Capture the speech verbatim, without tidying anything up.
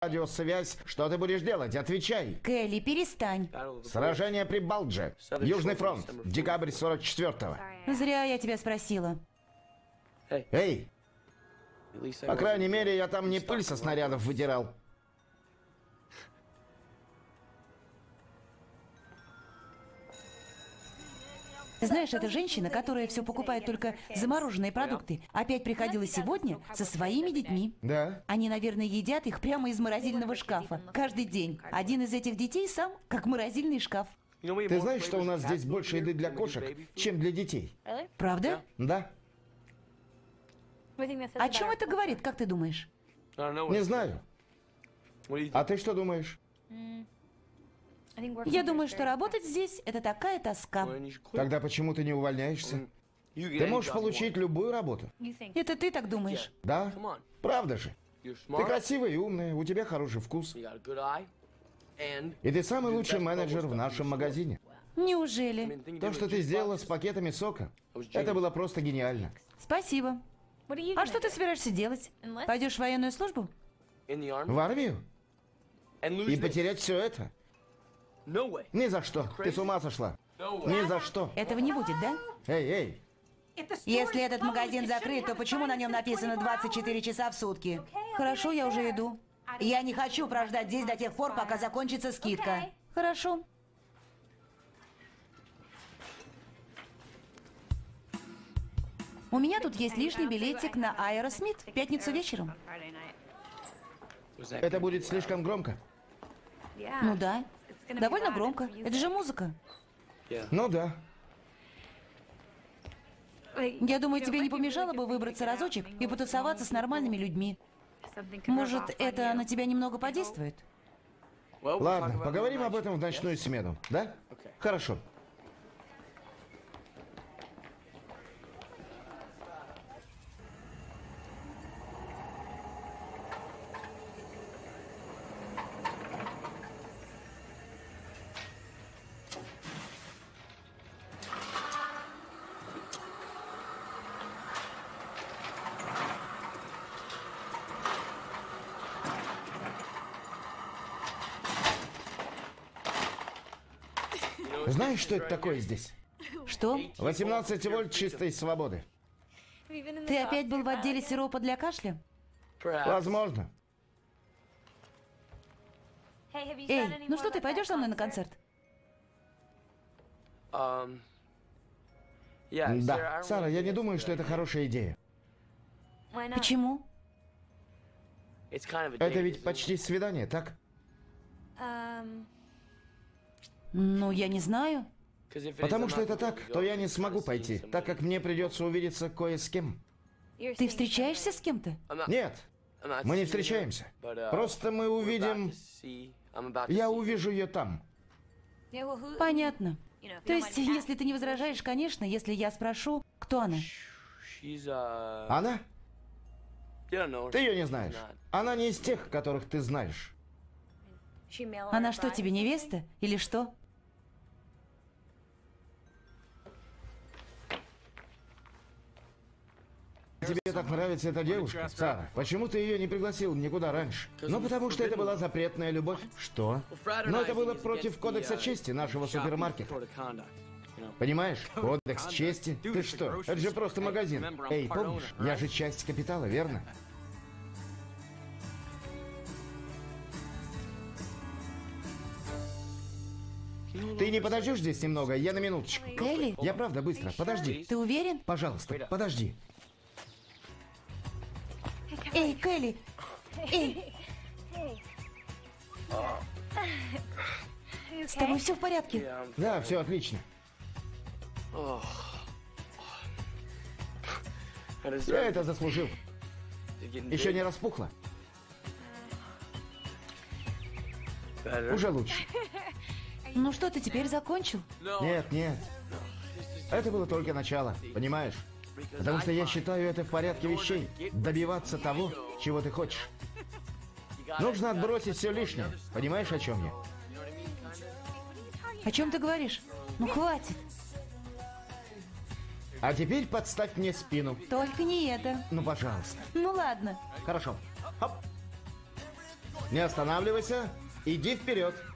радиосвязь. Что ты будешь делать? Отвечай. Келли, перестань. Сражение при Балдже. Южный фронт. Декабрь сорок четвёртого. Зря я тебя спросила. Эй! По крайней мере, я там не пыль со снарядов вытирал. Знаешь, эта женщина, которая все покупает только замороженные продукты, опять приходила сегодня со своими детьми. Да? Они, наверное, едят их прямо из морозильного шкафа. Каждый день. Один из этих детей сам как морозильный шкаф. Ты знаешь, что у нас здесь больше еды для кошек, чем для детей? Правда? Да. О чем это говорит, как ты думаешь? Не знаю. А ты что думаешь? Я думаю, что работать здесь – это такая тоска. Тогда почему ты не увольняешься? Ты можешь получить любую работу. Это ты так думаешь? Да? Правда же? Ты красивая и умная, у тебя хороший вкус. И ты самый лучший менеджер в нашем магазине. Неужели? То, что ты сделала с пакетами сока, это было просто гениально. Спасибо. А что ты собираешься делать? Пойдешь в военную службу? В армию? И потерять все это? Ни за что. Ты с ума сошла. Ни за что. Этого не будет, да? Эй, эй. Если этот магазин закрыт, то почему на нем написано двадцать четыре часа в сутки? Хорошо, я уже иду. Я не хочу прождать здесь до тех пор, пока закончится скидка. Хорошо. У меня тут есть лишний билетик на Аэросмит в пятницу вечером. Это будет слишком громко. Ну да. Довольно громко. Это же музыка. Ну да. Я думаю, тебе не помешало бы выбраться разочек и потусоваться с нормальными людьми. Может, это на тебя немного подействует? Ладно, поговорим об этом в ночную смену, да? Хорошо. Знаешь, что это такое здесь? Что? восемнадцать вольт чистой свободы. Ты опять был в отделе сиропа для кашля? Возможно. Эй, ну что, ты пойдешь со мной на концерт? Да, Сара, я не думаю, что это хорошая идея. Почему? Это ведь почти свидание, так? Ну, я не знаю. Потому что это так, то я не смогу пойти, так как мне придется увидеться кое с кем. Ты встречаешься с кем-то? Нет, мы не встречаемся. Просто мы увидим... Я увижу ее там. Понятно. То есть, если ты не возражаешь, конечно, если я спрошу, кто она? Она? Ты ее не знаешь. Она не из тех, которых ты знаешь. Она что, тебе невеста? Или что? Тебе так нравится эта девушка, Сара? Почему ты ее не пригласил никуда раньше? Ну, потому что это была запретная любовь. Что? Но это было против кодекса чести нашего супермаркета. Понимаешь? Кодекс чести? Ты что? Это же просто магазин. Эй, помнишь? Я же часть капитала, верно? Ты не подождешь здесь немного? Я на минуточку. Келли? Я правда быстро. Подожди. Ты уверен? Пожалуйста, подожди. Эй, Келли! Эй! С тобой все в порядке? Да, все отлично. Я это заслужил. Еще не распухло? Уже лучше. Ну что, ты теперь закончил? Нет, нет. Это было только начало, понимаешь? Потому что я считаю это в порядке вещей. Добиваться того, чего ты хочешь. Нужно отбросить все лишнее. Понимаешь, о чем я? О чем ты говоришь? Ну хватит. А теперь подставь мне спину. Только не это. Ну, пожалуйста. Ну ладно. Хорошо. Хоп. Не останавливайся. Иди вперед.